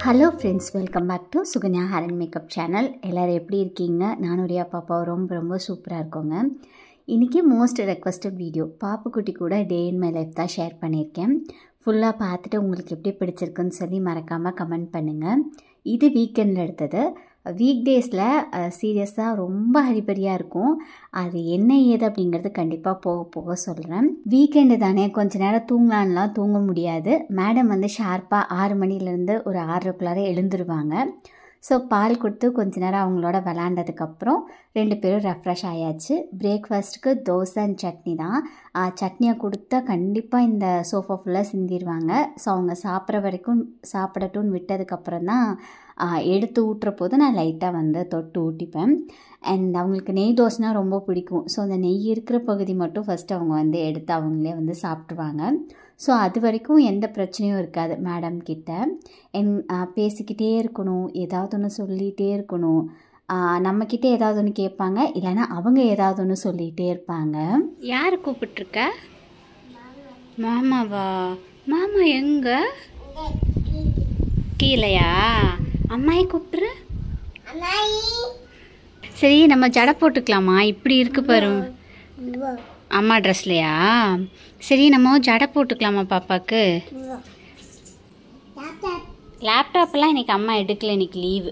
Hello friends, welcome back to Sukanya hair and makeup channel. எல்லோரும் எப்படி இருக்கீங்க? நானும் ரியா பாப்பா ரொம்ப சூப்பராக இருக்கோங்க. இன்றைக்கி மோஸ்ட் ரெக்வஸ்டட் வீடியோ பாப்புக்குட்டி கூட டே இன் மை லைஃப் தான் ஷேர் பண்ணியிருக்கேன். ஃபுல்லாக பார்த்துட்டு உங்களுக்கு எப்படி பிடிச்சிருக்குன்னு சொல்லி மறக்காமல் கமெண்ட் பண்ணுங்கள். இது வீக்கெண்டில் எடுத்தது. வீக் டேஸில் சீரியஸாக ரொம்ப ஹரிபரியாக இருக்கும். அது என்ன ஏது அப்படிங்கிறது கண்டிப்பாக போக சொல்கிறேன். வீக்கெண்டு தானே, கொஞ்சம் நேரம் தூங்கலான்லாம் தூங்க முடியாது. மேடம் வந்து ஷார்ப்பாக 6 மணிலேருந்து ஒரு 6:30 எழுந்துருவாங்க. ஸோ பால் கொடுத்து கொஞ்ச நேரம் அவங்களோட விளாண்டதுக்கப்புறம் 2 பேரும் ரெஃப்ரெஷ் ஆயாச்சு. பிரேக்ஃபாஸ்ட்டுக்கு தோசை அண்ட் சட்னி தான். சட்னியை கொடுத்தா கண்டிப்பாக இந்த சோஃபா ஃபுல்லாக சிந்திடுவாங்க. ஸோ அவங்க சாப்பிட்ற வரைக்கும் சாப்பிடட்டும்னு விட்டதுக்கப்புறம் தான் எடுத்து ஊட்டுற போது நான் லைட்டாக வந்து தொட்டு ஊட்டிப்பேன். அண்ட் அவங்களுக்கு நெய் தோசைனா ரொம்ப பிடிக்கும். ஸோ அந்த நெய் இருக்கிற பகுதி மட்டும் ஃபஸ்ட்டு அவங்க வந்து எடுத்து அவங்களே வந்து சாப்பிட்ருவாங்க. ஸோ அது வரைக்கும் எந்த பிரச்சனையும் இருக்காது மேடம் கிட்ட. பேசிக்கிட்டே இருக்கணும், ஏதாவது ஒன்று சொல்லிகிட்டே இருக்கணும். நம்மக்கிட்ட ஏதாவது ஒன்று கேட்பாங்க, இல்லைன்னா அவங்க ஏதாவது ஒன்று சொல்லிகிட்டே இருப்பாங்க. யார் கூப்பிட்ருக்க? மாமாவா? மாமா எங்க? கீழையா? அம்மாயை கூப்பிட்ரு. சரி, நம்ம ஜடை போட்டுக்கலாமா? இப்படி இருக்கு பாரு அம்மா ட்ரெஸ்லையா? சரி, நம்ம ஜடை போட்டுக்கலாமா பாப்பாவுக்கு? லேப்டாப்லாம் இன்னைக்கு அம்மா எடுக்கல, இன்னைக்கு லீவு.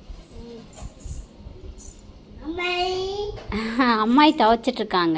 அம்மாய் துவைச்சிட்ருக்காங்க.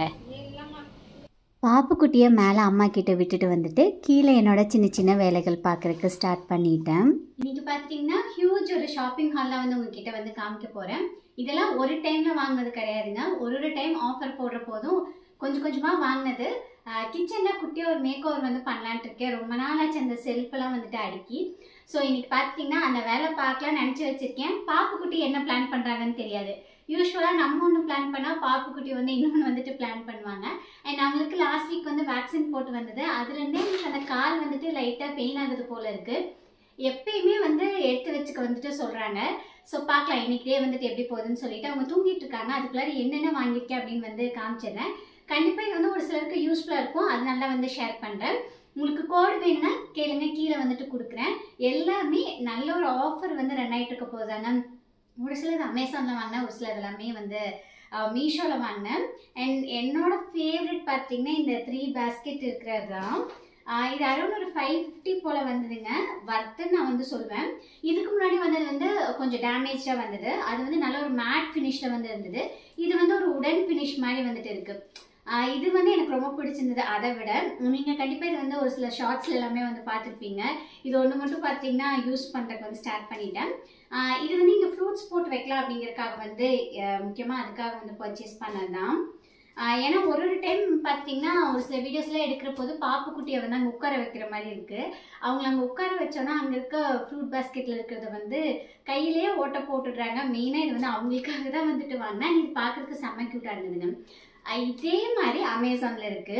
பாப்புக்குட்டியை மேலே அம்மா கிட்ட விட்டுட்டு வந்துட்டு கீழே என்னோட சின்ன வேலைகள் பார்க்குறதுக்கு ஸ்டார்ட் பண்ணிட்டேன். இன்னைக்கு பார்த்தீங்கன்னா ஹியூஜ் ஒரு ஷாப்பிங் ஹாலில் வந்து உங்ககிட்ட வந்து காமிக்க போகிறேன். இதெல்லாம் ஒரு டைமில் வாங்கினது கிடையாதுங்க. ஒரு டைம் ஆஃபர் போடுற போதும் கொஞ்சமாக வாங்கினது. கிச்சனில் குட்டியாக ஒரு மேக் ஓவர் வந்து பண்ணலான்ட்டு இருக்கேன். ரொம்ப நாளாச்சு அந்த செல்ஃபெல்லாம் வந்துட்டு அடுக்கி. ஸோ இன்னைக்கு பார்த்தீங்கன்னா அந்த வேலை பார்க்கலான்னு நினச்சி வச்சுருக்கேன். பாப்புக்குட்டி என்ன பிளான் பண்ணுறாங்கன்னு தெரியாது. யூஸ்வலாக நம்ம ஒன்று பிளான் பண்ணால் பாப்புக்குட்டி வந்து இன்னொன்று வந்துட்டு பிளான் பண்ணுவாங்க. அண்ட் அவங்களுக்கு லாஸ்ட் வீக் வந்து வேக்சின் போட்டு வந்தது. அதுலேருந்தே அந்த கால் வந்துட்டு லைட்டாக பெயின் ஆகுது போல் இருக்குது. எப்பயுமே வந்து எடுத்து வச்சுக்க வந்துட்டு சொல்கிறாங்க. ஸோ பார்க்கலாம் இன்னைக்கே வந்துட்டு எப்படி போகுதுன்னு சொல்லிட்டு அவங்க தூங்கிட்டு இருக்காங்க. அதுக்குள்ளார என்னென்ன வாங்கியிருக்கேன் அப்படின்னு வந்து காமிச்சிடுறேன். கண்டிப்பாக இது வந்து ஒரு சிலருக்கு யூஸ்ஃபுல்லாக இருக்கும். அதனால வந்து ஷேர் பண்ணுறேன். உங்களுக்கு கோடு வேணும்னா கேளுங்க, கீழே வந்துட்டு கொடுக்குறேன். எல்லாமே நல்ல ஒரு ஆஃபர் வந்து ரன் ஆகிட்டு இருக்க போகுதாங்க. ஒரு சிலது அமேசானில் வாங்கினேன், ஒரு சிலது எல்லாமே வந்து மீஷோவில் வாங்கினேன். அண்ட் என்னோட ஃபேவரட் பார்த்தீங்கன்னா இந்த 3 பேஸ்கெட் இருக்கிறது தான். இது அரௌண்ட் ஒரு 550 போல் வந்ததுங்க. வர்த்துன்னு நான் வந்து சொல்வேன். இதுக்கு முன்னாடி வந்தது வந்து கொஞ்சம் டேமேஜாக வந்தது. அது வந்து நல்ல ஒரு மேட் ஃபினிஷில் வந்து இருந்தது. இது வந்து ஒரு உடன் ஃபினிஷ் மாதிரி வந்துட்டு இருக்குது. இது வந்து எனக்கு ரொம்ப பிடிச்சிருந்தது. அதை விட நீங்கள் கண்டிப்பாக இது வந்து ஒரு சில ஷார்ட்ஸில் எல்லாமே வந்து பார்த்துருப்பீங்க. இது ஒன்று மட்டும் பார்த்தீங்கன்னா யூஸ் பண்ணுறதுக்கு வந்து ஸ்டார்ட் பண்ணிட்டேன். இது வந்து இங்கே ஃப்ரூட்ஸ் போட்டு வைக்கலாம் அப்படிங்கிறதுக்காக வந்து முக்கியமாக அதுக்காக வந்து பர்ச்சேஸ் பண்ணது தான். ஏன்னா ஒரு டைம் பார்த்தீங்கன்னா ஒரு சில வீடியோஸ்லாம் எடுக்கிற போது பாப்புக்குட்டியை வந்து அங்கே உட்கார வைக்கிற மாதிரி இருக்குது. அவங்கள அங்கே உட்கார வச்சோன்னா அங்கே இருக்க ஃப்ரூட் பேஸ்கெட்டில் இருக்கிறத வந்து கையிலேயே ஓட்ட போட்டுடுறாங்க. மெயினாக இது வந்து அவங்களுக்காக தான் வந்துட்டு வாங்கினேன். இது பார்க்குறதுக்கு செம்ம க்யூட்டாக இருந்ததுங்க. இதே மாதிரி அமேசானில் இருக்குது.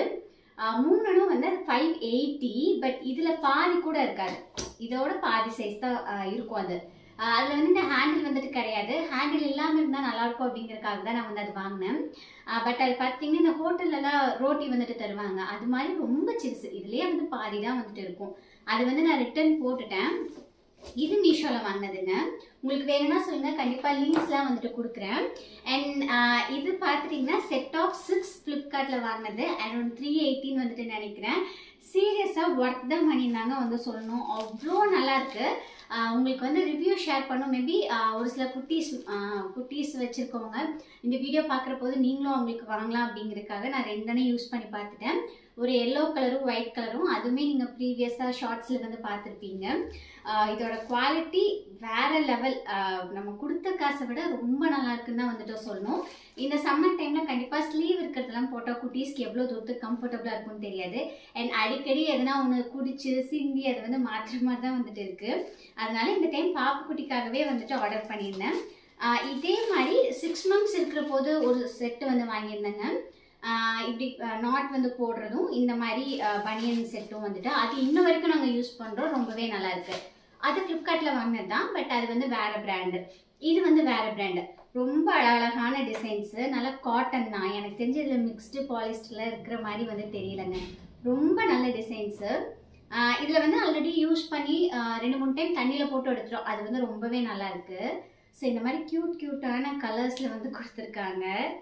3 வந்து 580. பட் இதில் பாதி கூட இருக்காது. இதோட பாதி சைஸ் தான் இருக்கும். அதில் வந்து இந்த ஹேண்டில் வந்துட்டு கிடையாது. ஹேண்டில் இல்லாமல் இருந்தால் நல்லாயிருக்கும் அப்படிங்கிறதுக்காக தான் நான் வந்து அது வாங்கினேன். பட் அது பார்த்தீங்கன்னா இந்த ஹோட்டல்லலாம் ரோட்டி வந்துட்டு தருவாங்க. அது மாதிரி ரொம்ப சிறுசு. இதுலேயே வந்து பாதி தான் வந்துட்டு இருக்கும். அது வந்து நான் ரிட்டர்ன் போட்டுட்டேன். இது மீஷோவில் வாங்கினதுங்க. உங்களுக்கு வேணும்னா சொல்லுங்கள், கண்டிப்பாக லிங்க்ஸ்லாம் வந்துட்டு கொடுக்குறேன். அண்ட் இது பார்த்துட்டிங்கன்னா செட் ஆஃப் 6 ஃப்ளிப்கார்ட்டில் வாங்கினது. அரௌண்ட் 380 வந்துட்டு நினைக்கிறேன். சீரியஸாக ஒர்த் த மணி தாங்க வந்து சொல்லணும். அவ்வளோ நல்லாயிருக்கு. உங்களுக்கு வந்து ரிவ்யூ ஷேர் பண்ணும். மேபி ஒரு சில குட்டீஸ் வச்சுருக்கவங்க இந்த வீடியோ பார்க்குற போது நீங்களும் அவங்களுக்கு வாங்கலாம் அப்படிங்கிறதுக்காக நான் 2 யூஸ் பண்ணி பார்த்துட்டேன். ஒரு எல்லோ கலரும் ஒயிட் கலரும். அதுவுமே நீங்கள் ப்ரீவியஸாக ஷார்ட்ஸில் வந்து பார்த்துருப்பீங்க. இதோட குவாலிட்டி வேறு லெவல். நம்ம கொடுத்த காசை விட ரொம்ப நல்லா இருக்குன்னு தான் வந்துட்டு சொல்லணும். இந்த சம்மர் டைமில் கண்டிப்பாக ஸ்லீவ் இருக்கிறதெல்லாம் போட்டால் குட்டீஸ்க்கு எவ்வளோ தூரத்துக்கு கம்ஃபர்டபுளாக இருக்கும்னு தெரியாது. அண்ட் அடிக்கடி எதனா ஒன்று குடிச்சு சிந்தி அது வந்து மாற்றுற மாதிரி தான் வந்துட்டு இருக்குது. அதனால இந்த டைம் பாப்புக்குட்டிக்காகவே வந்துட்டு ஆர்டர் பண்ணியிருந்தேன். இதே மாதிரி 6 months இருக்கிற போது ஒரு செட்டு வந்து வாங்கியிருந்தேங்க. இப்படி நாட் வந்து போடுறதும் இந்த மாதிரி பனியன் செட்டும் வந்துட்டு அது இன்ன வரைக்கும் நாங்கள் யூஸ் பண்ணுறோம். ரொம்பவே நல்லாயிருக்கு. அது ஃப்ளிப்கார்ட்டில் வாங்கினது தான். பட் அது வந்து வேறு பிராண்டு. இது வந்து வேறு பிராண்டு. ரொம்ப அழகான டிசைன்ஸு. நல்லா காட்டன் தான். எனக்கு தெரிஞ்சு இதில் மிக்ஸ்டு பாலிஸ்டரில் இருக்கிற மாதிரி வந்து தெரியலைங்க. ரொம்ப நல்ல டிசைன்ஸு. இதில் வந்து ஆல்ரெடி யூஸ் பண்ணி 2-3 டைம் தண்ணியில் போட்டு எடுத்துட்டோம். அது வந்து ரொம்பவே நல்லா இருக்குது. ஸோ இந்த மாதிரி க்யூட்டான கலர்ஸில் வந்து கொடுத்துருக்காங்க.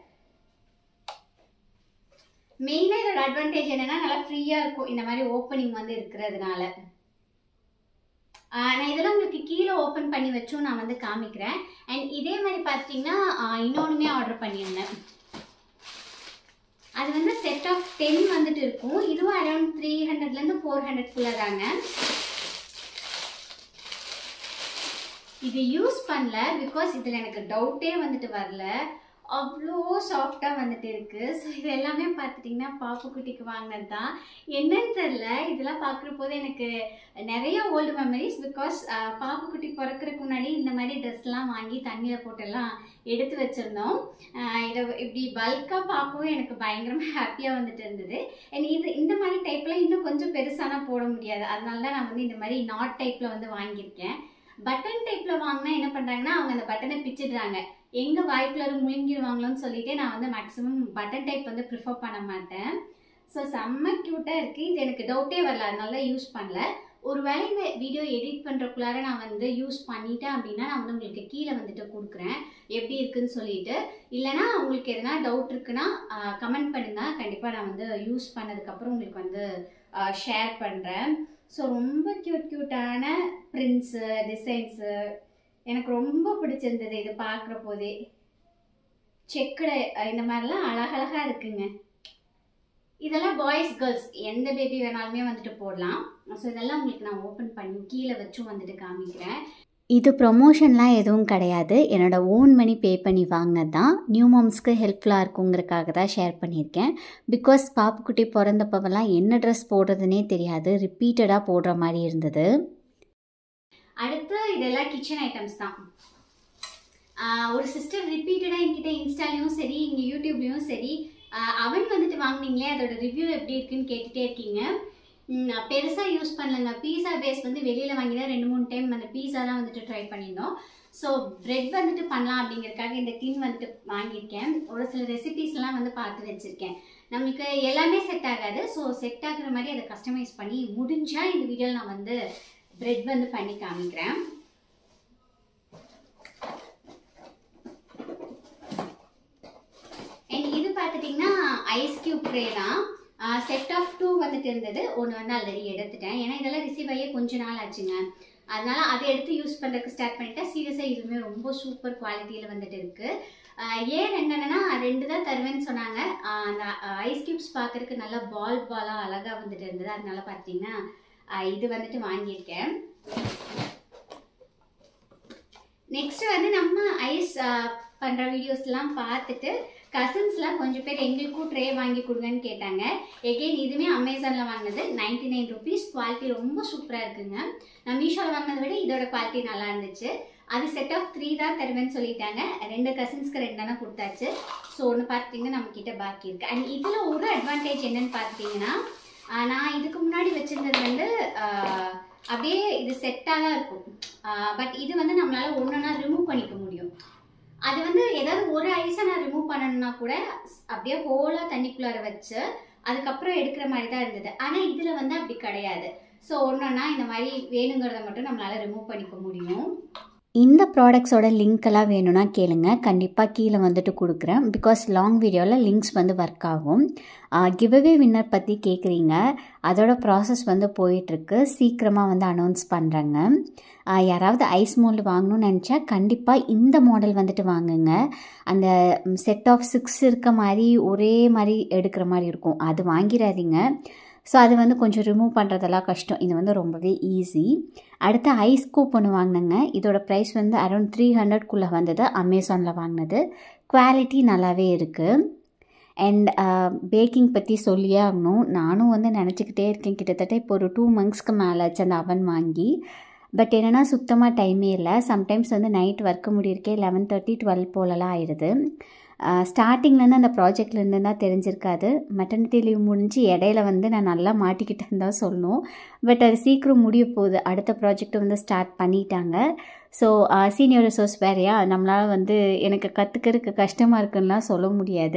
மெயினாக இதோட அட்வான்டேஜ் என்னென்னா நல்லா ஃப்ரீயாக இருக்கும் இந்த மாதிரி ஓப்பனிங் வந்து இருக்கிறதுனால. நான் இதெல்லாம் உங்களுக்கு கீழே ஓப்பன் பண்ணி வச்சும் நான் வந்து காமிக்கிறேன். அண்ட் இதே மாதிரி பார்த்தீங்கன்னா இன்னொன்றுமே ஆர்டர் பண்ணியிருந்தேன். அது வந்து செட் ஆஃப் 10 வந்துட்டு இருக்கும். இதுவும் அரௌண்ட் 300லேருந்து 400 தாங்க. இது யூஸ் பண்ணல பிகாஸ் இதில் எனக்கு டவுட்டே வந்துட்டு வரல. அவ்வளோ சாஃப்டாக வந்துட்டு இருக்குது. ஸோ இது எல்லாமே பார்த்துட்டிங்கன்னா பாப்புக்குட்டிக்கு வாங்கினது தான். என்னன்னு தெரில, இதெல்லாம் பார்க்குற போது எனக்கு நிறைய ஓல்டு மெமரிஸ். பிகாஸ் பாப்புக்குட்டி பிறக்கிறதுக்கு முன்னாடி இந்த மாதிரி ட்ரெஸ்லாம் வாங்கி தண்ணியில் போட்டெல்லாம் எடுத்து வச்சுருந்தோம். இதை இப்படி பல்காக பார்க்கவும் எனக்கு பயங்கரமாக ஹாப்பியாக வந்துட்டு இருந்தது. அண்ட் இந்த மாதிரி டைப்பில் இன்னும் கொஞ்சம் பெருசானா போட முடியாது. அதனால தான் நான் வந்து இந்த மாதிரி நாட் டைப்பில் வந்து வாங்கியிருக்கேன். பட்டன் டைப்பில் வாங்கினா என்ன பண்ணுறாங்கன்னா அவங்க அந்த பட்டனை பிச்சிடுறாங்க. எங்கே வாய்க்குள்ள முழுங்கிடுவாங்களோன்னு சொல்லிட்டு நான் வந்து மேக்ஸிமம் பட்டன் டைப் வந்து ப்ரிஃபர் பண்ண மாட்டேன். ஸோ செம்ம க்யூட்டாக இருக்குது. இது எனக்கு டவுட்டே வரல, அதனால யூஸ் பண்ணல. ஒரு வேளை இந்த வீடியோ எடிட் பண்ணுறக்குள்ளார நான் வந்து யூஸ் பண்ணிட்டேன் அப்படின்னா நான் வந்து உங்களுக்கு கீழே வந்துட்டு கொடுக்குறேன் எப்படி இருக்குன்னு சொல்லிட்டு. இல்லைனா உங்களுக்கு எதனா டவுட் இருக்குன்னா கமெண்ட் பண்ணுங்கள். கண்டிப்பாக நான் வந்து யூஸ் பண்ணதுக்கப்புறம் உங்களுக்கு வந்து ஷேர் பண்ணுறேன். ஸோ ரொம்ப க்யூட்டான பிரிண்ட்ஸு டிசைன்ஸு எனக்கு ரொம்ப பிடிச்சிருந்தது. இது பார்க்குற போதே செக்குடு இந்த மாதிரிலாம் அழகழகாக இருக்குங்க. இதெல்லாம் பாய்ஸ் கேர்ள்ஸ் எந்த பேபி வேணாலுமே வந்துட்டு போடலாம். ஸோ இதெல்லாம் உங்களுக்கு நான் ஓப்பன் பண்ணி கீழே வச்சும் வந்துட்டு காமிக்கிறேன். இது ப்ரொமோஷன்லாம் எதுவும் கிடையாது. என்னோடய ஓன் மணி பே பண்ணி வாங்கினது தான். நியூ மாம்ஸ்க்கு ஹெல்ப்ஃபுல்லாக இருக்குங்கிறதுக்காக தான் ஷேர் பண்ணியிருக்கேன். பிகாஸ் பாப்புக்குட்டி பிறந்தப்பவெல்லாம் என்ன ட்ரெஸ் போடுறதுனே தெரியாது, ரிப்பீட்டடாக போடுற மாதிரி இருந்தது. அடுத்து இதெல்லாம் கிச்சன் ஐட்டம்ஸ் தான். ஒரு சிஸ்டர் ரிப்பீட்டடாக என்கிட்ட இன்ஸ்டாலையும் சரி இங்கே யூடியூப்லேயும் சரி அவன் வந்துட்டு வாங்கினீங்களே அதோட ரிவ்யூ எப்படி இருக்குன்னு கேட்டுகிட்டே இருக்கீங்க. பெருசாக யூஸ் பண்ணலங்க. பீஸா பேஸ் வந்து வெளியில் வாங்கினா 2-3 டைம் அந்த பீஸா தான் வந்துட்டு ட்ரை பண்ணியிருந்தோம். ஸோ ப்ரெட் வந்துட்டு பண்ணலாம் அப்படிங்கிறதுக்காக இந்த டின் வந்துட்டு வாங்கியிருக்கேன். ஒரு சில ரெசிபீஸ்லாம் வந்து பார்த்து வச்சுருக்கேன். நம்மளுக்கு எல்லாமே செட் ஆகாது. ஸோ செட் ஆகுற மாதிரி அதை கஸ்டமைஸ் பண்ணி முடிஞ்சால் இந்த வீடியோவில் நான் வந்து ப்ரெட் வந்து பண்ணி காமிக்கிறேன். அண்ட் இது பார்த்துட்டிங்கன்னா ஐஸ் கியூப் ட்ரே தான். செட் ஆஃப் 2 வந்துட்டு இருந்தது. ஒன்று வந்து ஆல்ரெடி எடுத்துட்டேன். ஏன்னா இதெல்லாம் ரிசீவ் ஆகியே கொஞ்ச நாள் ஆச்சுங்க. அதனால அதை எடுத்து யூஸ் பண்ணுறதுக்கு ஸ்டார்ட் பண்ணிட்டேன். சீரியஸாக இதுவுமே ரொம்ப சூப்பர் குவாலிட்டியில் வந்துட்டு இருக்குது. ஏன் என்னென்னா 2 தான் தருவேன்னு சொன்னாங்க. அந்த ஐஸ் கியூப்ஸ் பார்க்குறதுக்கு நல்லா பாலாக அழகாக வந்துட்டு இருந்தது. அதனால பார்த்தீங்கன்னா இது வந்துட்டு வாங்கியிருக்கேன். நெக்ஸ்ட் வந்து நம்ம ஐஸ் பண்ணுற வீடியோஸ்லாம் பார்த்துட்டு கசின்ஸ்லாம் கொஞ்சம் பேர் எங்களுக்கும் ட்ரே வாங்கி கொடுங்கன்னு கேட்டாங்க. எகெயின் இதுவுமே அமேசானில் வாங்கினது 99 ருபீஸ். குவாலிட்டி ரொம்ப சூப்பராக இருக்குங்க. நான் மீஷோவில் வாங்கினதை விட இதோட குவாலிட்டி நல்லா இருந்துச்சு. அது செட் ஆஃப் 3 தான் தருவேன்னு சொல்லிட்டாங்க. 2 கசின்ஸ்க்கு 2 தானே கொடுத்தாச்சு. ஸோ ஒன்று பார்த்துட்டிங்கன்னா நம்மக்கிட்ட பாக்கி இருக்குது. அண்ட் இதில் ஒரு அட்வான்டேஜ் என்னன்னு பார்த்தீங்கன்னா நான் இதுக்கு முன்னாடி வச்சுருந்தது வந்து அப்படியே இது செட்டாக தான் இருக்கும். பட் இது வந்து நம்மளால் ஒன்றுனா ரிமூவ் பண்ணிக்க முடியும். அது வந்து ஏதாவது ஒரு ஐஸை நான் ரிமூவ் பண்ணணும்னா கூட அப்படியே ஹோலாக தண்ணிக்குள்ளார வச்சு அதுக்கப்புறம் எடுக்கிற மாதிரி தான் இருந்தது. ஆனால் இதில் வந்து அப்படி கிடையாது. ஸோ ஒன்றுனா இந்த மாதிரி வேணுங்கிறத மட்டும் நம்மளால் ரிமூவ் பண்ணிக்க முடியும். இந்த ப்ராடக்ட்ஸோட லிங்க்கெல்லாம் வேணும்னா கேளுங்க, கண்டிப்பாக கீழே வந்துட்டு கொடுக்குறேன். பிகாஸ் லாங் வீடியோவில் லிங்க்ஸ் வந்து ஒர்க் ஆகும். கிவ்அவே வின்னர் பற்றி கேட்குறீங்க, அதோட ப்ராசஸ் வந்து போயிட்டுருக்கு. சீக்கிரமாக வந்து அனௌன்ஸ் பண்ணுறேங்க. யாராவது ஐஸ் மோல்டு வாங்கணும்னு நினச்சா கண்டிப்பாக இந்த மாடல் வந்துட்டு வாங்குங்க. அந்த செட் ஆஃப் 6 இருக்க மாதிரி ஒரே மாதிரி எடுக்கிற மாதிரி இருக்கும், அது வாங்கிடாதீங்க. ஸோ அது வந்து கொஞ்சம் ரிமூவ் பண்ணுறதெல்லாம் கஷ்டம். இது வந்து ரொம்பவே ஈஸி. அடுத்து ஐஸ் கூப் ஒன்று வாங்கினேங்க. இதோட ப்ரைஸ் வந்து அரௌண்ட் 300க்குள்ளே வந்தது. அமேசானில் வாங்கினது. குவாலிட்டி நல்லாவே இருக்குது. அண்ட் பேக்கிங் பற்றி சொல்லியே ஆகணும். நானும் வந்து நினச்சிக்கிட்டே இருக்கேன். கிட்டத்தட்ட இப்போ ஒரு 2 மந்த்ஸ்க்கு மேலே ஆச்சு அந்த அவன் வாங்கி. பட் என்னென்னா சுத்தமாக டைமே இல்லை. சம்டைம்ஸ் வந்து நைட் ஒர்க்கு முடியிருக்கே 11:30 12 போலலாம் ஆயிடுது. ஸ்டார்டிங்லேருந்து அந்த ப்ராஜெக்ட்லேருந்து தான் தெரிஞ்சிருக்காது. மெட்டர்னிட்டி லீவ் முடிஞ்சு இடையில வந்து நான் நல்லா மாட்டிக்கிட்டேன்னு தான் சொல்லணும். பட் அது சீக்கிரம் முடிய போகுது. அடுத்த ப்ராஜெக்ட் வந்து ஸ்டார்ட் பண்ணிட்டாங்க. ஸோ சீனியர் ரிசோர்ஸ் வேறையா, நம்மளால் வந்து எனக்கு கற்றுக்கிறதுக்கு கஷ்டமாக இருக்குன்னா சொல்ல முடியாது.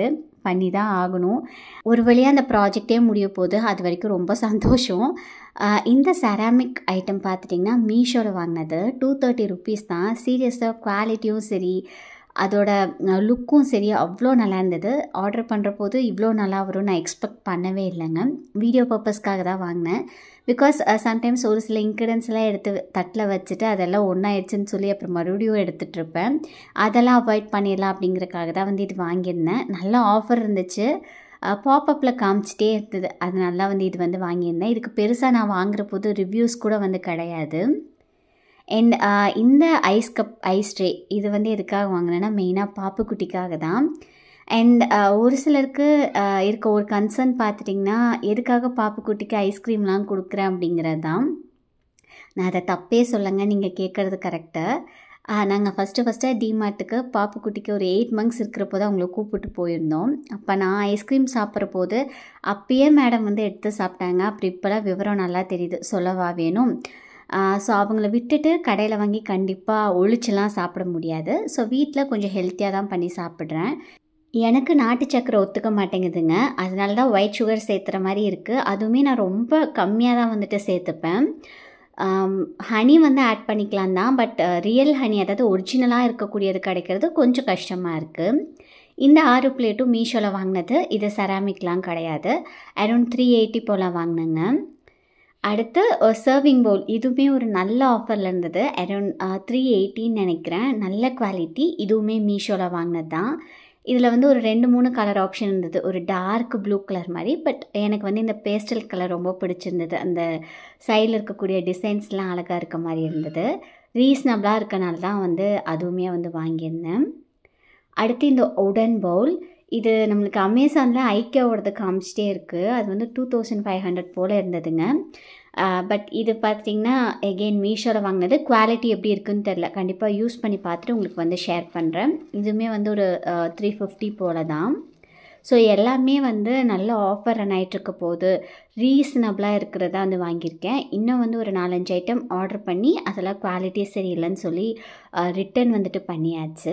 பண்ணி தான் ஆகணும். ஒரு வழியாக அந்த ப்ராஜெக்டே முடிய போகுது. அது வரைக்கும் ரொம்ப சந்தோஷம். இந்த செராமிக் ஐட்டம் பார்த்துட்டிங்கன்னா மீஷோவில் வாங்கினது 230 ருபீஸ் தான். சீரியஸாக குவாலிட்டியும் சரி அதோட லுக்கும் சரி அவ்வளோ நல்லா இருந்தது. ஆர்டர் பண்ணுற போது இவ்வளோ நல்லா வரும் நான் எக்ஸ்பெக்ட் பண்ணவே இல்லைங்க. வீடியோ பர்பஸ்க்காக தான் வாங்கினேன். பிகாஸ் சம்டைம்ஸ் ஒரு சில இன்க்ரீடியன்ஸ்லாம் எடுத்து தட்டில் வச்சுட்டு அதெல்லாம் ஒன்றாயிடுச்சுன்னு சொல்லி அப்புறம் மறுபடியும் எடுத்துகிட்ருப்பேன். அதெல்லாம் அவாய்ட் பண்ணிடலாம் அப்படிங்கிறக்காக தான் வந்து இது வாங்கியிருந்தேன். நல்ல ஆஃபர் இருந்துச்சு. பாப்பப்பில் காமிச்சிட்டே இருந்தது. அதனால வந்து இது வந்து வாங்கியிருந்தேன். இதுக்கு பெருசாக நான் வாங்குகிற போது ரிவ்யூஸ் கூட வந்து கிடையாது. அண்ட் இந்த ஐஸ் கப் ஐஸ் ட்ரே இது வந்து எதுக்காக வாங்கினேன்னா மெயினாக பாப்புக்குட்டிக்காக தான். அண்ட் ஒரு சிலருக்கு இருக்க ஒரு கன்சர்ன் பார்த்துட்டிங்கன்னா எதுக்காக பாப்புக்குட்டிக்கு ஐஸ்கிரீம்லாம் கொடுக்குறேன் அப்படிங்கிறது தான். நான் அதை தப்பே சொல்லுங்க, நீங்கள் கேட்குறது கரெக்டு. நாங்கள் ஃபஸ்ட்டு டிமார்ட்டுக்கு பாப்புக்குட்டிக்கு ஒரு 8 months இருக்கிறப்போ தான் அவங்கள கூப்பிட்டு போயிருந்தோம். அப்போ நான் ஐஸ்கிரீம் சாப்பிட்ற போது அப்பயே மேடம் வந்து எடுத்து சாப்பிட்டாங்க. அப்புறம் இப்போலாம் விவரம் நல்லா தெரியுது, சொல்லவா வேணும். ஸோ அவங்கள விட்டுட்டு கடையில் வாங்கி கண்டிப்பாக ஒழிச்செல்லாம் சாப்பிட முடியாது. ஸோ வீட்டில் கொஞ்சம் ஹெல்த்தியாக தான் பண்ணி சாப்பிட்றேன். எனக்கு நாட்டு சக்கரை ஒத்துக்க மாட்டேங்குதுங்க. அதனால தான் ஒயிட் சுகர் சேர்த்துற மாதிரி இருக்குது. அதுவுமே நான் ரொம்ப கம்மியாக தான் வந்துட்டு சேர்த்துப்பேன். ஹனி வந்து ஆட் பண்ணிக்கலாம் தான். பட் ரியல் ஹனி அதாவது ஒரிஜினலாக இருக்கக்கூடியது கிடைக்கிறது கொஞ்சம் கஷ்டமாக இருக்குது. இந்த 6 பிளேட்டும் மீஷோவில் வாங்கினது. இது செராமிக்லாம் கிடையாது. அரௌண்ட் 380 போல் வாங்கினேங்க. அடுத்து சர்விங் பவுல் இதுவுமே ஒரு நல்ல ஆஃபரில் இருந்தது. அரௌண்ட் 380 நினைக்கிறேன். நல்ல குவாலிட்டி. இதுவுமே மீஷோவில் வாங்கினது தான். இதில் வந்து ஒரு 2-3 கலர் ஆப்ஷன் இருந்தது. ஒரு டார்க் ப்ளூ கலர் மாதிரி. பட் எனக்கு வந்து இந்த பேஸ்டல் கலர் ரொம்ப பிடிச்சிருந்தது. அந்த சைடில் இருக்கக்கூடிய டிசைன்ஸ்லாம் அழகாக இருக்க மாதிரி இருந்தது. ரீசனபிளாக இருக்கனால தான் வந்து அதுவுமே வந்து வாங்கியிருந்தேன். அடுத்து இந்த உடன் பவுல் இது நம்மளுக்கு அமேசானில் ஐக்கியாவோடது காமிச்சிட்டே இருக்குது. அது வந்து 2500 போல் இருந்ததுங்க. பட் இது பார்த்திங்கன்னா எகெயின் மீஷோவில் வாங்கினது. குவாலிட்டி எப்படி இருக்குதுன்னு தெரில. கண்டிப்பாக யூஸ் பண்ணி பார்த்துட்டு உங்களுக்கு வந்து ஷேர் பண்ணுறேன். இதுவுமே வந்து ஒரு 350 போல் தான். ஸோ எல்லாமே வந்து நல்ல ஆஃபர் ரன் ஆகிட்டுருக்க போது ரீசனபிளாக இருக்கிறதா வந்து வாங்கியிருக்கேன். இன்னும் வந்து ஒரு 4-5 ஐட்டம் ஆர்டர் பண்ணி அதெல்லாம் குவாலிட்டி சரியில்லைன்னு சொல்லி ரிட்டன் வந்துட்டு பண்ணியாச்சு.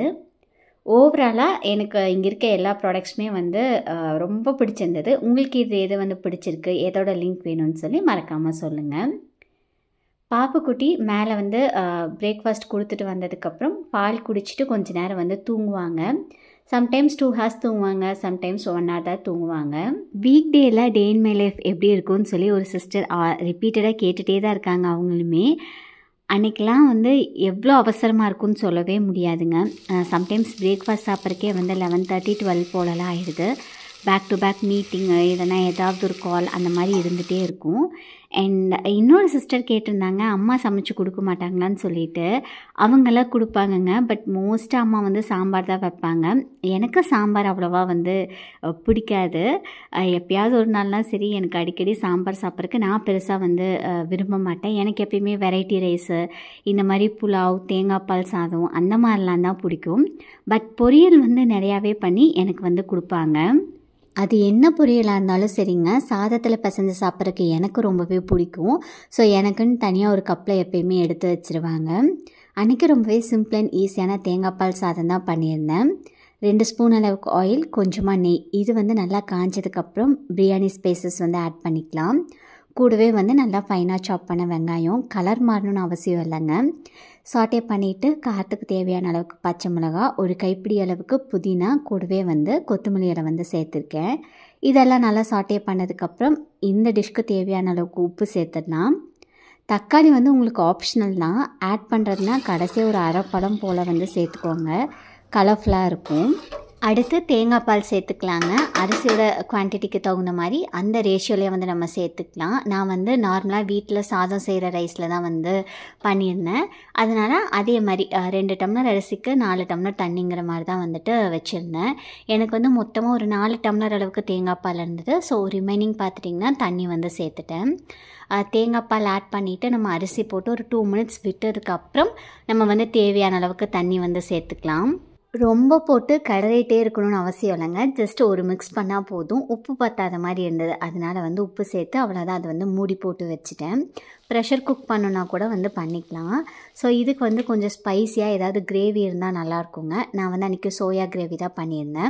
ஓவராலாக எனக்கு இங்கே இருக்க எல்லா ப்ராடக்ட்ஸுமே வந்து ரொம்ப பிடிச்சிருந்தது. உங்களுக்கு இது எது வந்து பிடிச்சிருக்கு, எதோட லிங்க் வேணும்னு சொல்லி மறக்காமல் சொல்லுங்கள். பாப்புக்குட்டி மேலே வந்து பிரேக்ஃபாஸ்ட் கொடுத்துட்டு வந்ததுக்கப்புறம் பால் குடிச்சிட்டு கொஞ்ச நேரம் வந்து தூங்குவாங்க. சம்டைம்ஸ் 2 hours தூங்குவாங்க, சம்டைம்ஸ் 1 hour தான் தூங்குவாங்க. வீக் டேயில் டே இன் மை லைஃப் எப்படி இருக்கும்னு சொல்லி ஒரு சிஸ்டர் ரிப்பீட்டடாக கேட்டுகிட்டே தான் இருக்காங்க. அவங்களுமே அன்றைக்கெலாம் வந்து எவ்வளோ அவசரமாக இருக்குன்னு சொல்லவே முடியாதுங்க. சம்டைம்ஸ் பிரேக்ஃபாஸ்ட் சாப்பிட்றக்கே வந்து 11:30 12 போலலாம் ஆகிடுது. பேக் டு பேக் மீட்டிங்கு இல்லைனா ஏதாவது ஒரு கால் அந்த மாதிரி இருந்துகிட்டே இருக்கும். அண்ட் இன்னொரு சிஸ்டர் கேட்டிருந்தாங்க அம்மா சமைச்சு கொடுக்க மாட்டாங்களான்னு சொல்லிட்டு. அவங்களாம் கொடுப்பாங்கங்க. பட் மோஸ்ட்டாக அம்மா வந்து சாம்பார் தான் வைப்பாங்க. எனக்கு சாம்பார் அவ்வளோவா வந்து பிடிக்காது. எப்போயாவது ஒரு நாள்லாம் சரி, எனக்கு அடிக்கடி சாம்பார் சாப்பிட்றதுக்கு நான் பெருசாக வந்து விரும்ப மாட்டேன். எனக்கு எப்பயுமே வெரைட்டி ரைஸு இந்த மாதிரி புலாவ், தேங்காய் பால் சாதம் அந்த மாதிரிலாம் தான் பிடிக்கும். பட் பொரியல் வந்து நிறையாவே பண்ணி எனக்கு வந்து கொடுப்பாங்க. அது என்ன பொரியலாக இருந்தாலும் சரிங்க, சாதத்தில் பிசைஞ்சு சாப்பிட்றதுக்கு எனக்கு ரொம்பவே பிடிக்கும். ஸோ எனக்குன்னு தனியாக ஒரு கப்பில் எப்பயுமே எடுத்து வச்சுருவாங்க. அன்றைக்கி ரொம்பவே சிம்பிள் அண்ட் ஈஸியான தேங்காய் பால் சாதம் தான் பண்ணியிருந்தேன். 2 ஸ்பூன் அளவுக்கு ஆயில், கொஞ்சமாக நெய். இது வந்து நல்லா காஞ்சதுக்கப்புறம் பிரியாணி ஸ்பைசஸ் வந்து ஆட் பண்ணிக்கலாம். கூடவே வந்து நல்லா ஃபைனாக சாப் பண்ண வெங்காயம். கலர் மாறணும்னு அவசியம் இல்லைங்க. சாட்டே பண்ணிவிட்டு காரத்துக்கு தேவையான அளவுக்கு பச்சை மிளகா, ஒரு கைப்பிடி அளவுக்கு புதினா, கூடவே வந்து கொத்தமல்லி இலை வந்து சேர்த்துருக்கேன். இதெல்லாம் நல்லா சாட்டே பண்ணதுக்கப்புறம் இந்த டிஷ்க்கு தேவையான அளவுக்கு உப்பு சேர்த்துடலாம். தக்காளி வந்து உங்களுக்கு ஆப்ஷனல் தான். ஆட் பண்ணுறதுனா கடைசியாக ஒரு அரை பழம் போல் வந்து சேர்த்துக்கோங்க, கலர்ஃபுல்லாக இருக்கும். அடுத்து தேங்காய் பால் சேர்த்துக்கலாங்க. அரிசியோட குவான்டிட்டிக்கு தகுந்த மாதிரி அந்த ரேஷியோலேயே வந்து நம்ம சேர்த்துக்கலாம். நான் வந்து நார்மலாக வீட்டில் சாதம் செய்கிற ரைஸில் தான் வந்து பண்ணியிருந்தேன். அதனால் அதே மாதிரி 2 டம்ளர் அரிசிக்கு 4 டம்ளர் தண்ணிங்கிற மாதிரி தான் வந்துட்டு வச்சுருந்தேன். எனக்கு வந்து மொத்தமாக ஒரு 4 டம்ளர் அளவுக்கு தேங்காய் பால் இருந்தது. ஸோ ரிமைனிங் பார்த்துட்டிங்கன்னா தண்ணி வந்து சேர்த்துட்டேன். தேங்காய் பால் ஆட் பண்ணிவிட்டு நம்ம அரிசி போட்டு ஒரு 2 minutes விட்டதுக்கப்புறம் நம்ம வந்து தேவையான அளவுக்கு தண்ணி வந்து சேர்த்துக்கலாம். ரொம்ப போட்டு கிளறிட்டே இருக்கணும்னு அவசியம் இல்லைங்க. ஜஸ்ட் ஒரு மிக்ஸ் பண்ணால் போதும். உப்பு பத்தாத மாதிரி இருந்தது. அதனால் வந்து உப்பு சேர்த்து அவ்வளோதான், அதை வந்து மூடி போட்டு வச்சுட்டேன். ப்ரெஷர் குக் பண்ணுன்னா கூட வந்து பண்ணிக்கலாம். ஸோ இதுக்கு வந்து கொஞ்சம் ஸ்பைஸியாக ஏதாவது கிரேவி இருந்தால் நல்லாயிருக்குங்க. நான் வந்து அன்றைக்கி சோயா கிரேவி தான் பண்ணியிருந்தேன்.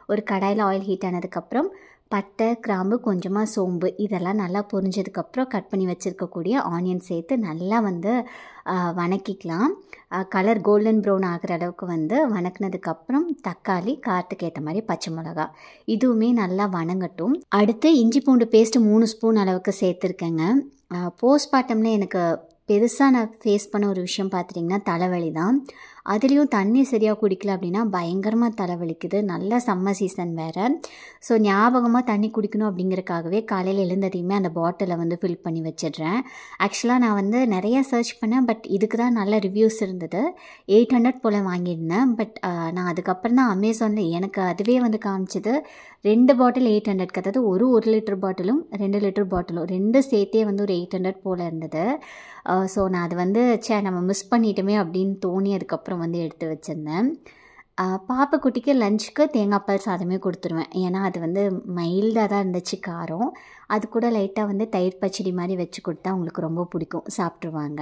ஒரு கடாயில் ஆயில் ஹீட் ஆனதுக்கப்புறம் பட்டை, கிராம்பு, கொஞ்சமாக சோம்பு இதெல்லாம் நல்லா பொரிஞ்சதுக்கப்புறம் கட் பண்ணி வச்சுருக்கக்கூடிய ஆனியன் சேர்த்து நல்லா வந்து வணக்கிக்கலாம். கலர் கோல்டன் ப்ரௌன் ஆகிற அளவுக்கு வந்து வணக்கினதுக்கப்புறம் தக்காளி, காரத்துக்கு ஏற்ற மாதிரி பச்சை மிளகா இதுவுமே நல்லா வணங்கட்டும். அடுத்து இஞ்சி பூண்டு பேஸ்ட்டு 3 ஸ்பூன் அளவுக்கு சேர்த்துருக்கேங்க. போஸ்ட்மார்ட்டமில் எனக்கு பெருசாக நான் ஃபேஸ் பண்ண ஒரு விஷயம் பார்த்துட்டிங்கன்னா தலைவலி தான். அதுலேயும் தண்ணி சரியாக குடிக்கல அப்படின்னா பயங்கரமாக தலைவலிக்குது. நல்ல சம்மர் சீசன் வேறு. ஸோ ஞாபகமாக தண்ணி குடிக்கணும் அப்படிங்கிறக்காகவே காலையில் எழுந்ததையுமே அந்த பாட்டிலை வந்து ஃபில் பண்ணி வச்சிடுறேன். ஆக்சுவலாக நான் வந்து நிறையா சர்ச் பண்ணேன். பட் இதுக்கு தான் நல்ல ரிவ்யூஸ் இருந்தது. 800 போல் வாங்கியிருந்தேன். பட் நான் அதுக்கப்புறம் தான் அமேசானில் எனக்கு அதுவே வந்து காமிச்சது 2 பாட்டில் 800, அதாவது 1 லிட்டர் பாட்டிலும் 2 லிட்டர் பாட்டிலும் 2 சேர்த்தே வந்து ஒரு 800 போல் இருந்தது. ஸோ நான் அது வந்து நம்ம மிஸ் பண்ணிட்டோமே அப்படின்னு தோணி அதுக்கப்புறம் வந்து எடுத்து வச்சுருந்தேன். பாப்பக்குட்டிக்கு லஞ்சுக்கு தேங்காய் பால் சாதமே கொடுத்துருவேன். ஏன்னா அது வந்து மைல்டாக தான் இருந்துச்சு காரம். அது கூட லைட்டாக வந்து தயிர் பச்சடி மாதிரி வச்சு கொடுத்தா அவங்களுக்கு ரொம்ப பிடிக்கும், சாப்பிட்ருவாங்க.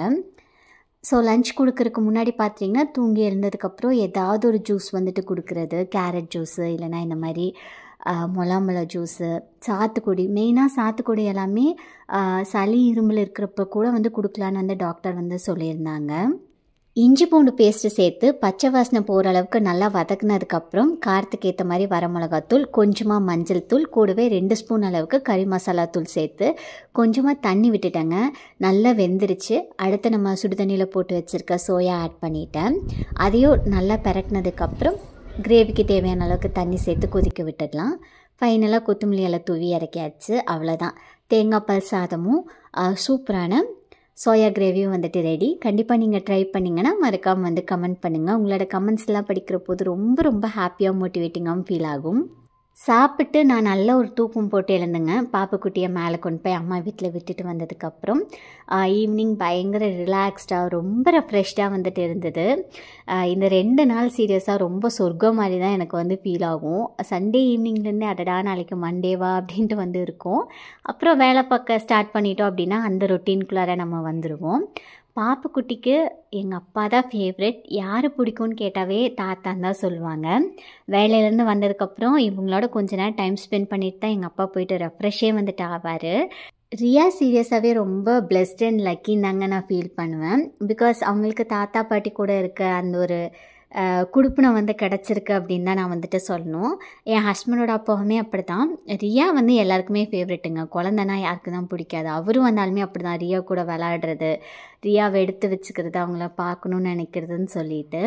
ஸோ லஞ்ச் கொடுக்கறதுக்கு முன்னாடி பார்த்தீங்கன்னா தூங்கி எழுந்ததுக்கப்புறம் ஏதாவது ஒரு ஜூஸ் வந்துட்டு கொடுக்குறது. கேரட் ஜூஸு இல்லைனா இந்த மாதிரி மொளாம்பழ ஜூஸு, சாத்துக்குடி. மெயினாக சாத்துக்குடி எல்லாமே சளி இருமல் இருக்கிறப்ப கூட வந்து கொடுக்கலான்னு வந்து டாக்டர் வந்து சொல்லியிருந்தாங்க. இஞ்சி பூண்டு பேஸ்ட்டு சேர்த்து பச்சை வாசனை போகிற அளவுக்கு நல்லா வதக்குனதுக்கப்புறம் காரத்துக்கு ஏற்ற மாதிரி வரமிளகாத்தூள், கொஞ்சமாக மஞ்சள் தூள், கூடவே 2 ஸ்பூன் அளவுக்கு கறி மசாலா தூள் சேர்த்து கொஞ்சமாக தண்ணி விட்டுட்டேங்க. நல்லா வெந்துருச்சு. அடுத்து நம்ம சுடுதண்ணியில் போட்டு வச்சுருக்க சோயா ஆட் பண்ணிட்டேன். அதையும் நல்லா பரட்டினதுக்கப்புறம் கிரேவிக்கு தேவையான அளவுக்கு தண்ணி சேர்த்து கொதிக்க விட்டுடலாம். ஃபைனலாக கொத்தமல்லி இலை தூவி இறக்கியாச்சு. அவ்வளோதான். தேங்காய் பால் சாதமும் சூப்பரான சோயா கிரேவியும் வந்துட்டு ரெடி. கண்டிப்பாக நீங்கள் ட்ரை பண்ணிங்கன்னா மறக்காமல் வந்து கமெண்ட் பண்ணுங்கள். உங்களோட கமெண்ட்ஸ்லாம் படிக்கிற போது ரொம்ப ரொம்ப ஹாப்பியாக மோட்டிவேட்டிங்காகவும் ஃபீல் ஆகும். சாப்பிட்டு நான் நல்ல ஒரு தூக்கம் போட்டு எழுந்துங்க. பாப்புக்குட்டியை மேலே கொண்டு போய் அம்மா வீட்டில் விட்டுட்டு வந்ததுக்கப்புறம் ஈவினிங் பயங்கர ரிலாக்ஸ்டாக ரொம்ப ரெஃப்ரெஷ்டாக வந்துட்டு இருந்தது. இந்த 2 நாள் சீரியஸாக ரொம்ப சொர்க்கம் மாதிரி தான் எனக்கு வந்து ஃபீல் ஆகும். சண்டே ஈவினிங்லேருந்தே அடடா நாளைக்கு மண்டேவா அப்படின்ட்டு வந்து இருக்கும். அப்புறம் வேலை பார்க்க ஸ்டார்ட் பண்ணிட்டோம் அப்படின்னா அந்த ரொட்டீனுக்குள்ளார நம்ம வந்துடுவோம். பாப்புக்குட்டிக்கு எங்கள் அப்பா தான் ஃபேவரெட். யார் பிடிக்கும்னு கேட்டாவே தாத்தான்னு தான் சொல்லுவாங்க. வேலையிலேருந்து வந்ததுக்கப்புறம் இவங்களோட கொஞ்ச நேரம் டைம் ஸ்பெண்ட் பண்ணிட்டு தான் எங்கள் அப்பா போயிட்டு ரெஃப்ரெஷ்ஷே வந்துட்டு ஆவார். ரியா சீரியஸாகவே ரொம்ப பிளெஸ்ட் அண்ட் லக்கின்னு தாங்க நான் ஃபீல் பண்ணுவேன். பிகாஸ் அவங்களுக்கு தாத்தா பாட்டி கூட இருக்க அந்த ஒரு குடுப்பினை வந்து கிடச்சிருக்கு அப்படின்னு தான் நான் வந்துட்டு சொல்லணும். என் ஹஸ்பண்டோட அப்பாவுமே அப்படி தான். ரியா வந்து எல்லாருக்குமே ஃபேவரெட்டுங்க. குழந்தைனா யாருக்கு தான் பிடிக்காது. அவரும் வந்தாலுமே அப்படி தான். ரியா கூட விளாடுறது, ரியாவை எடுத்து வச்சுக்கிறது, அவங்கள பார்க்கணுன்னு நினைக்கிறதுன்னு சொல்லிட்டு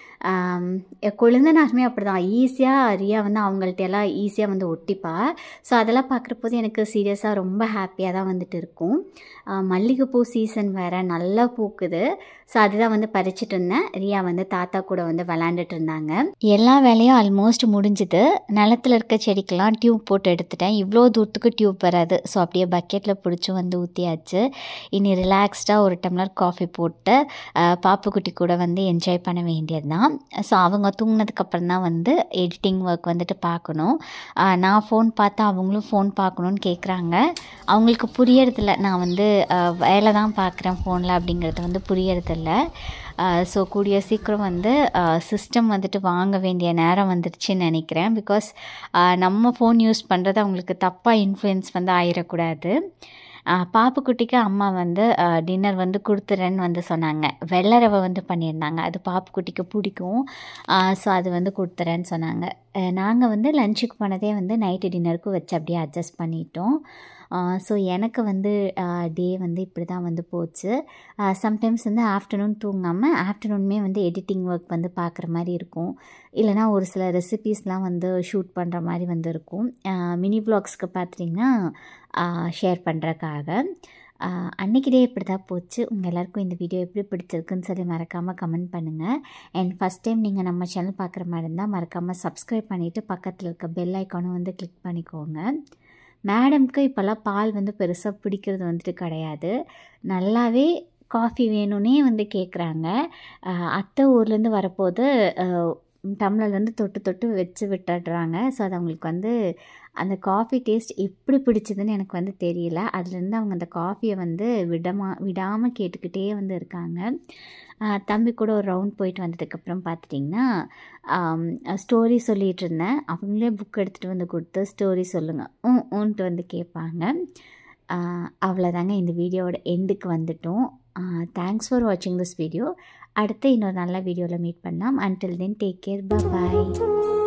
குழந்தைனாருமே அப்படி தான். ஈஸியாக ரியா வந்து அவங்கள்ட்ட எல்லாம் ஈஸியாக வந்து ஒட்டிப்பா. ஸோ அதெல்லாம் பார்க்குறப்போது எனக்கு சீரியஸாக ரொம்ப ஹாப்பியாக தான் வந்துட்டு இருக்கும். மல்லிகைப்பூ சீசன் வேறு நல்லா பூக்குது. ஸோ அதுதான் வந்து பறிச்சிட்டு இருந்தேன். ரியா வந்து தாத்தா கூட வந்து விளாண்டுட்டு இருந்தாங்க. எல்லா வேலையும் ஆல்மோஸ்ட் முடிஞ்சுது. நிலத்தில் இருக்க செடிக்கெல்லாம் டியூப் போட்டு எடுத்துட்டேன். இவ்வளோ தூரத்துக்கு டியூப் வராது. ஸோ அப்படியே பக்கெட்டில் பிடிச்சி வந்து ஊற்றியாச்சு. இனி ரிலாக்ஸ்டாக ஒரு டம்ளர் காஃபி போட்டு பாப்புக்குட்டி கூட வந்து என்ஜாய் பண்ண வேண்டியது தான். ஸோ அவங்க தூங்கினதுக்கப்புறம் தான் வந்து எடிட்டிங் ஒர்க் வந்துட்டு பார்க்கணும். நான் ஃபோன் பார்த்தா அவங்களும் ஃபோன் பார்க்கணுன்னு கேட்குறாங்க. அவங்களுக்கு புரியறதில்ல. நான் வந்து வேலை தான் பார்க்குறேன் ஃபோனில் அப்படிங்கிறது வந்து புரியறதில்ல. ஸோ கூடிய சீக்கிரம் வந்து சிஸ்டம் வந்துட்டு வாங்க வேண்டிய நேரம் வந்துடுச்சுன்னு நினைக்கிறேன். பிகாஸ் நம்ம ஃபோன் யூஸ் பண்ணுறது அவங்களுக்கு தப்பாக இன்ஃப்ளூயன்ஸ் வந்து ஆயிடக்கூடாது. பாப்புக்குட்டிக்கு அம்மா வந்து டின்னர் வந்து கொடுத்துறேன்னு வந்து சொன்னாங்க. வெள்ளை ரவை வந்து பண்ணியிருந்தாங்க. அது பாப்புக்குட்டிக்கு பிடிக்கும். ஸோ அது வந்து கொடுத்துறேன்னு சொன்னாங்க. நாங்கள் வந்து லஞ்சுக்கு போனதே வந்து நைட்டு டின்னருக்கு வச்சு அப்படியே அட்ஜஸ்ட் பண்ணிட்டோம். ஸோ எனக்கு வந்து டே வந்து இப்படி தான் வந்து போச்சு. சம்டைம்ஸ் வந்து ஆஃப்டர்நூன் தூங்காமல் ஆஃப்டர்நூனுமே வந்து எடிட்டிங் ஒர்க் வந்து பார்க்குற மாதிரி இருக்கும். இல்லைனா ஒரு சில ரெசிபீஸ்லாம் வந்து ஷூட் பண்ணுற மாதிரி வந்து இருக்கும். மினி வ்ளாக்ஸ்க்கு பார்த்திங்கன்னா ஷேர் பண்ணுறக்காக. அன்றைக்கி டே இப்படி தான் போச்சு. உங்கள் எல்லாேருக்கும் இந்த வீடியோ எப்படி பிடிச்சிருக்குன்னு சொல்லி மறக்காமல் கமெண்ட் பண்ணுங்கள். அண்ட் ஃபஸ்ட் டைம் நீங்கள் நம்ம சேனல் பார்க்குற மாதிரி இருந்தால் மறக்காமல் சப்ஸ்கிரைப் பண்ணிவிட்டு பக்கத்தில் இருக்க பெல் ஐக்கானும் வந்து கிளிக் பண்ணிக்கோங்க. மேடம்க்கு இப்போல்லாம் பால் வந்து பெருசாக பிடிக்கிறது வந்துட்டு கிடையாது. நல்லாவே காஃபி வேணும்னே வந்து கேட்குறாங்க. அத்தை ஊர்லேருந்து வரப்போது டம்ளர் வந்து தொட்டு தொட்டு வச்சு விட்டுடுறாங்க. ஸோ அது அவங்களுக்கு வந்து அந்த காஃபி டேஸ்ட் எப்படி பிடிச்சதுன்னு எனக்கு வந்து தெரியல. அதுலேருந்து அவங்க அந்த காஃபியை வந்து விடாமல் கேட்டுக்கிட்டே வந்து இருக்காங்க. தம்பி கூட ஒரு ரவுண்ட் போயிட்டு வந்ததுக்கப்புறம் பார்த்துட்டிங்கன்னா ஸ்டோரி சொல்லிகிட்டு இருந்தேன். அவங்களே புக் எடுத்துகிட்டு வந்து கொடுத்து ஸ்டோரி சொல்லுங்கள் ஊன்ட்டு வந்து கேட்பாங்க. அவ்வளோதாங்க, இந்த வீடியோவோட எண்டுக்கு வந்துட்டோம். தேங்க்ஸ் ஃபார் வாட்சிங் திஸ் வீடியோ. அடுத்து இன்னொரு நல்ல வீடியோவில் மீட் பண்ணலாம். அன்டில் தென் டேக் கேர், பாய்.